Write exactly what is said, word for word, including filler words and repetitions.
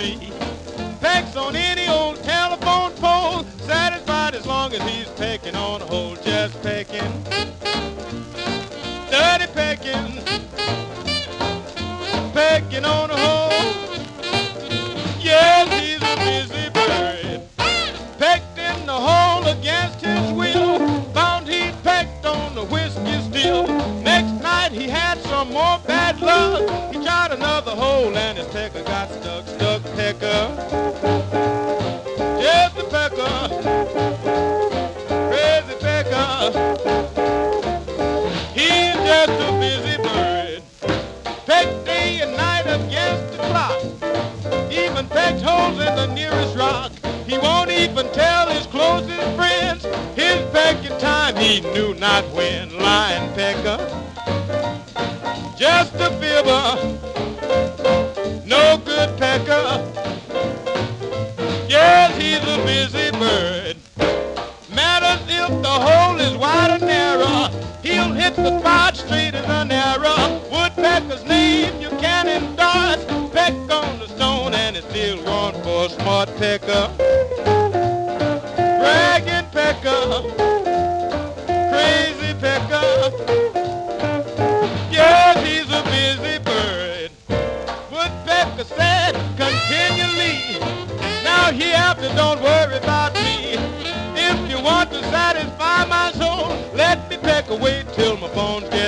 tree. Pecks on any old telephone pole, satisfied as long as he's pecking on a hole. Just pecking, dirty pecking, pecking on a hole. Yes, he's a busy bird. Pecked in the hole against his will, found he pecked on the whiskey still. Next night he had some more bad luck. He tried another hole and his pecker got stuck. Stuck pecker, just a pecker, crazy pecker. He's just a busy bird. Pecked day and night against the clock. Even pecked holes in the nearest rock. He won't even tell his closest friends his pecking time he knew not when. Lying pecker, just a fibber, no good pecker. Yes, he's a busy bird. Matters if the hole is wide or narrow, he'll hit the spot straight as an arrow. Woodpecker's name you can endorse. Peck on the stone and it's still one for a smart pecker. Bragging pecker, crazy pecker. Yes, he's a busy bird. Woodpecker said continually, now hereafter don't worry about me. If you want to satisfy my soul, let me peck away till my bones get